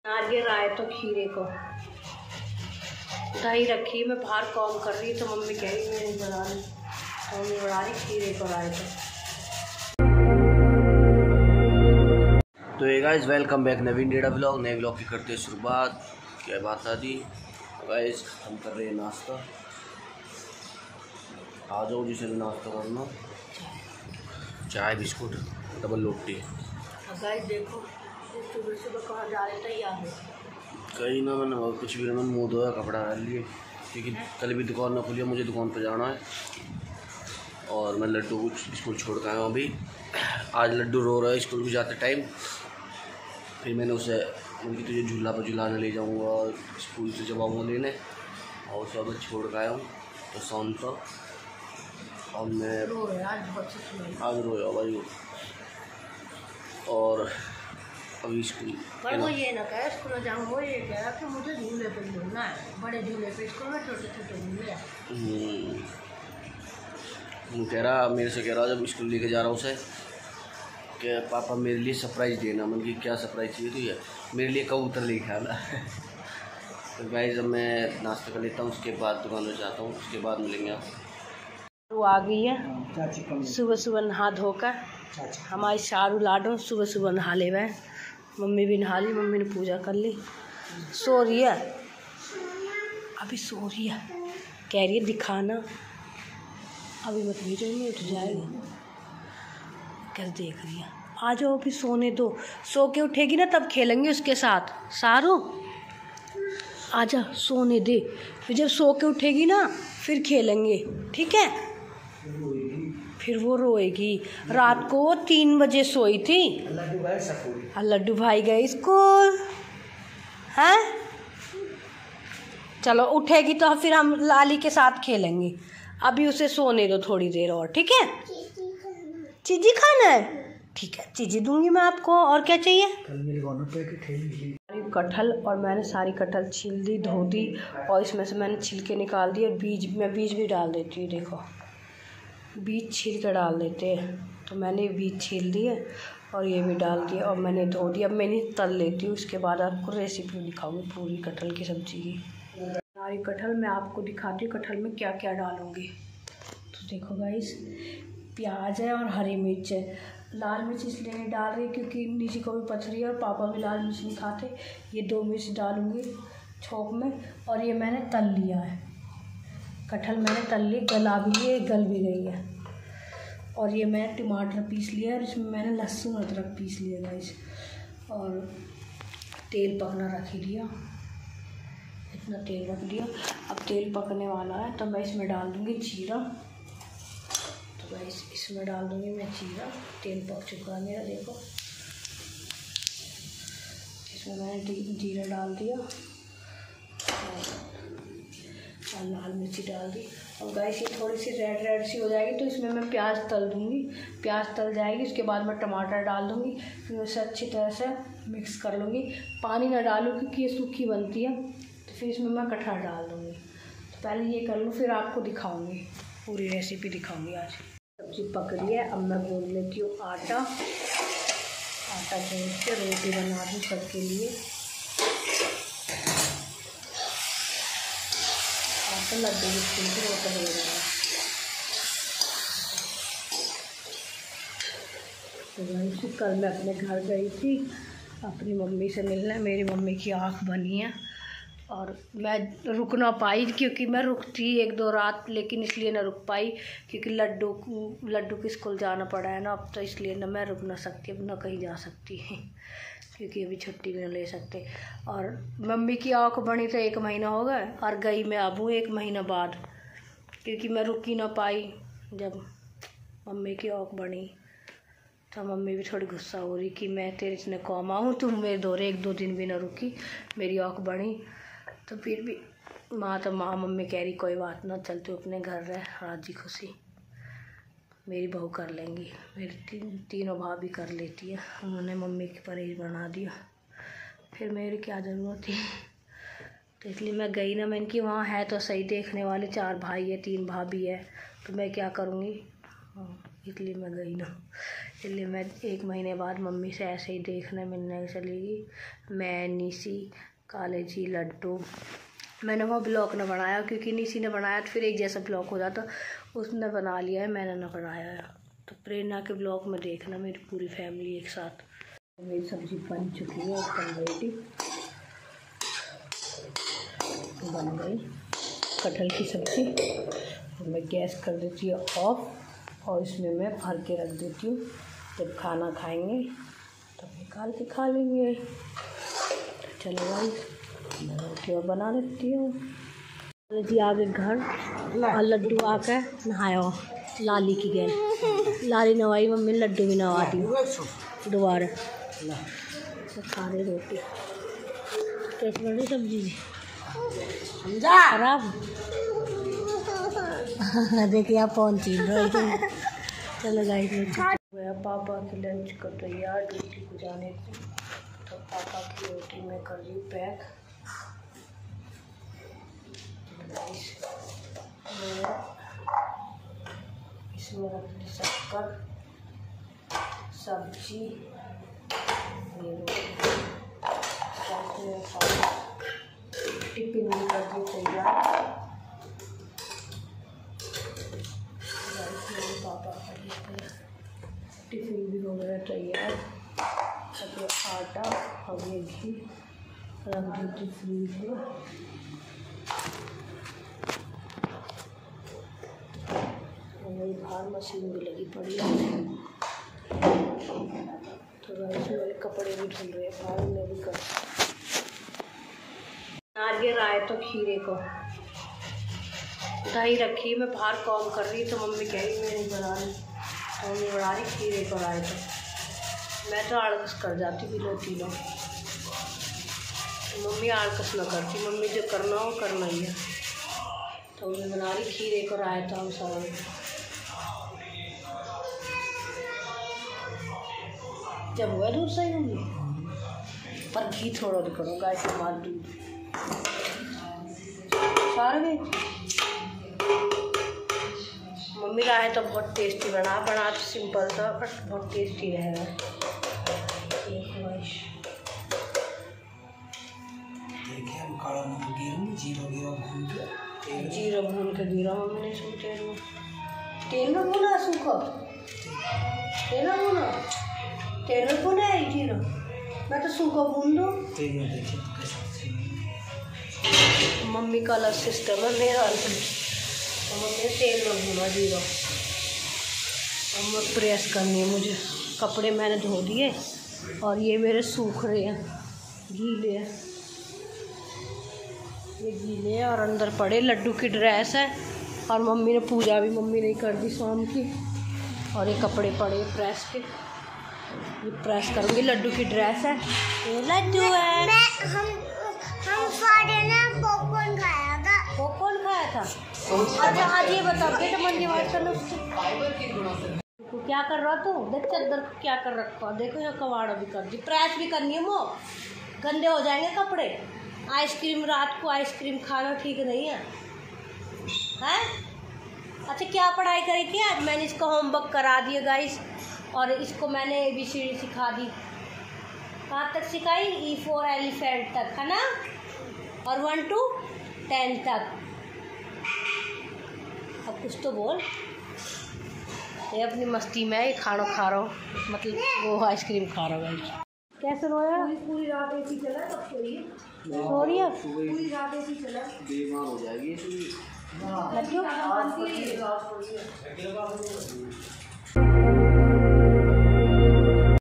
नारियल आए तो खीरे को दही रखी, मैं बाहर काम कर रही तो मम्मी कह रही मैं नहीं बना रही, तो मम्मी बना रही खीरे को आए तो ये guys welcome back Naveen Dedha vlog. नए व्लॉग की करते हैं शुरुआत। क्या बात था दी गाइस, हम कर रहे हैं नाश्ता। आ जाओ जिसे भी नाश्ता करना, चाय बिस्कुट डबल रोटी। गाइस देखो सुबह सुबह कहाँ जा रहे थे यार, कहीं ना मैंने कुछ भी मैंने मुँह धोया, कपड़ा डाल लिए क्योंकि कल भी दुकान ना खुली, मुझे दुकान पर जाना है। और मैं लड्डू को स्कूल छोड़ के आया हूँ अभी। आज लड्डू रो रहा है स्कूल को जाते टाइम। फिर मैंने उसे उनकी तुझे झूला पर झुलाने ले जाऊँगा और स्कूल से जब आऊँगा लेने, और उसे अगर छोड़ के आया हूँ तो शाम तक। और मैं आज रोया भाई वो, और अभी स्कूल पर वो ये ना कहे स्कूल जाऊँ, वो ये कह रहा कि मुझे झूले पर झूलना है, बड़े झूले पे स्कूल में छोटे छोटे झूले हैं। वो कह रहा मेरे से, कह रहा जब स्कूल लेके जा रहा हूँ उसे कि पापा मेरे लिए सरप्राइज़ देना। मन की क्या सरप्राइज़ चाहिए तो ये मेरे लिए कबूतर लेके आना। तो गाइस जब मैं नाश्ता कर लेता हूँ उसके बाद दुकान में जाता हूँ, उसके बाद मिलेंगे आप। वो आ गई है सुबह सुबह नहा धोकर। हमारी शारू लाडो सुबह सुबह नहा ले हुए, मम्मी भी नहा ली, मम्मी ने पूजा कर ली। सो रही है अभी, सो रही है, कह रही है दिखाना अभी मत भेजो, नहीं उठ जाएगा। कर देख रही है, आ जाओ अभी सोने दो, सो के उठेगी ना तब खेलेंगे उसके साथ। सारू आजा सोने दे, फिर जब सो के उठेगी ना फिर खेलेंगे, ठीक है। फिर वो रोएगी। रात को 3 बजे सोई थी, लड्डू भाई गए स्कूल हैं। चलो उठेगी तो फिर हम लाली के साथ खेलेंगे, अभी उसे सोने दो थोड़ी देर और, ठीक है। चीजी खाना है, ठीक है चीजी दूंगी मैं आपको। और क्या चाहिए? कटहल, और मैंने सारी कटहल छील दी, धो दी, और इसमें से मैंने छिलके निकाल दिए। बीज भी डाल देती हूँ, देखो बीज छील कर डाल देते हैं। तो मैंने बीज छील दिए और ये भी डाल दिया और मैंने धो दिया। अब मैंने तल लेती हूँ, उसके बाद आपको रेसिपी दिखाऊंगी पूरी कटहल की सब्ज़ी की। सारी कटहल मैं आपको दिखाती हूँ कटहल में क्या क्या डालूँगी। तो देखो गाइस, प्याज है और हरी मिर्च है। लाल मिर्च इसलिए नहीं डाल रही क्योंकि नीचे को भी पथरी है और पापा भी लाल मिर्च नहीं खाते। ये 2 मिर्च डालूँगी छोंक में। और ये मैंने तल लिया है कटहल, मैंने तल ली, गला भी लिए, गल भी गई है। और ये मैंने टमाटर पीस लिया और इसमें मैंने लहसुन अदरक पीस लिया गाइस। और तेल पकना रख दिया, इतना तेल रख दिया। अब तेल पकने वाला है तो मैं इसमें डाल दूँगी जीरा। तो गाइस इसमें डाल दूँगी मैं जीरा। तेल पक चुका है मेरा, देखो इसमें मैंने जीरा डाल दिया और लाल मिर्ची डाल दी। और गाइस ये थोड़ी सी रेड सी हो जाएगी तो इसमें मैं प्याज तल दूँगी। प्याज तल जाएगी उसके बाद मैं टमाटर डाल दूँगी, फिर उसे अच्छी तरह से मिक्स कर लूँगी। पानी ना डालूँ क्योंकि ये सूखी बनती है, तो फिर इसमें मैं कटहल डाल दूँगी। तो पहले ये कर लूँ, फिर आपको दिखाऊँगी, पूरी रेसिपी दिखाऊँगी। आज सब्ज़ी पक रही है, अब मैं गूँध लेती हूँ आटा गूँध के रोटी बना दूँ सबके लिए। तो लड्डू भी छिलके रोटा हो रहा है। तो कल मैं अपने घर गई थी अपनी मम्मी से मिलने। मेरी मम्मी की आँख बनी है और मैं रुक ना पाई क्योंकि मैं रुकती 1-2 रात, लेकिन इसलिए ना रुक पाई क्योंकि लड्डू के स्कूल जाना पड़ा है ना अब, तो इसलिए ना मैं रुक ना सकती, अब ना कहीं जा सकती क्योंकि अभी छुट्टी भी नहीं ले सकते। और मम्मी की आँख बनी तो 1 महीना हो गया और गई मैं अब हूँ 1 महीना बाद, क्योंकि मैं रुक ही ना पाई। जब मम्मी की आँख बनी तो मम्मी भी थोड़ी गुस्सा हो रही कि मैं तेरे इतने कम आऊँ, तुम मेरे दौरे 1-2 दिन भी ना रुकी, मेरी आँख बनी। तो फिर भी मम्मी कह रही कोई बात ना, चल तू अपने घर रह, राजी खुशी मेरी बहू कर लेंगी। मेरी तीनों भाभी कर लेती है, उन्होंने मम्मी की परहेज बना दिया, फिर मेरी क्या ज़रूरत थी। तो इसलिए मैं गई ना। मैंने कि वहाँ है तो सही देखने वाले, 4 भाई है 3 भाभी है, तो मैं क्या करूँगी। इसलिए मैं गई ना, इसलिए मैं 1 महीने बाद मम्मी से ऐसे ही देखने मिलने चलेगी। मैं, निशी, काले जी, लड्डू। मैंने वो ब्लॉग न बनाया क्योंकि निशी ने बनाया तो फिर एक जैसा ब्लॉग हो जाता, उसने बना लिया है, मैंने ना बनाया है। तो प्रेरणा के ब्लॉग में देखना मेरी पूरी फैमिली एक साथ। मेरी सब्ज़ी बन चुकी है, एकदम रेडी बन गई कटहल की सब्ज़ी। मैं गैस कर देती हूँ ऑफ और इसमें मैं भर के रख देती हूँ। जब खाना खाएंगे तब निकाल के खा लेंगे। चलो भाई मैं रोटी और बना लेती हूँ। जी आ गए घर और लड्डू आकर नहाया लाली की गैल। लाली नवाई, मम्मी ने लड्डू भी नवा दी दोबारा। तो खा रहे रोटी। कैसी बनी सब्जी खराब? देखिए आप कौन चीज रहे। चलो गाइस पापा की लंच को तैयार, ड्यूटी को जाने को। तो पापा की रोटी मैं कर रही हूँ पैक। इसमें रखती शक्कर, सब्जी, ये टिफिन भी कर दी तैयार। पापा का टिफिन भी हो गया तैयार। अब ये आटा और ये घी रख देती फ्रीज में। मेरी बाहर मशीन भी लगी पड़ी है, तो मेरे कपड़े भी धुल रहे हैं बाहर में भी कर। नारियल आए तो खीरे को दही रखी, मैं बाहर काम कर रही तो मम्मी कह रही मैं नहीं बना रही, तो मम्मी बना रही खीरे को आए तो मैं तो आड़कस कर जाती बिलो तीनों। तो मम्मी आड़कस ना करती, मम्मी जो करना हो करना ही है। तो मम्मी बना रही खीरे को रायता हम सब। जब हुआ दूध सही होंगी पर घी थोड़ा करो गाय से मार दूध सारे। मम्मी का है तो बहुत टेस्टी बना तो सिंपल था बट बहुत टेस्टी रहेगा। देखिए हम काला नमक गिरा, जीरा भून के गिरा मम्मी ने इसमें तेल में भुना सूखा तेल में भुना है जीरा। मैं तो सूखा भून दूँ। मम्मी का अलग सिस्टम है, मेरा अलग। तो मम्मी तेल में भूना जीरा। अब मैं प्रेस करनी है मुझे। कपड़े मैंने धो दिए और ये मेरे सूख रहे हैं, गीले हैं, ये गीले हैं और अंदर पड़े। लड्डू की ड्रेस है और मम्मी ने पूजा भी मम्मी ने कर दी शाम की। और ये कपड़े पड़े प्रेस के, ये प्रेस करूँगी। लड्डू की ड्रेस है, ये लड्डू है। हम सारे ने पॉपकॉर्न खाया था। पॉपकॉर्न खाया था? अच्छा आज ये बताओ बेटा मंडी बात करना तो क्या कर रहा तू? देख चद्दर को क्या कर रखा, देखो ये कबाड़ा भी कर दी, प्रेस भी करनी है। वो गंदे हो जाएंगे कपड़े। आइसक्रीम रात को आइसक्रीम खाना ठीक नहीं है, हैं? अच्छा क्या पढ़ाई करी थी आज? मैंने इसको होमवर्क करा दिया गाइस और इसको मैंने ABCD सिखा दी। कहाँ तक सिखाई? E for एलिफेंट तक, है ना? और 1 to 10 तक। अब कुछ तो बोल। ये अपनी मस्ती में ये खाना खा रहा हूँ, मतलब वो आइसक्रीम खा रहा हूँ। कैसे रोया? पूरी रात AC चला, तब सोई है। सो रही है पूरी रात AC चला, बीमार हो जाएगी।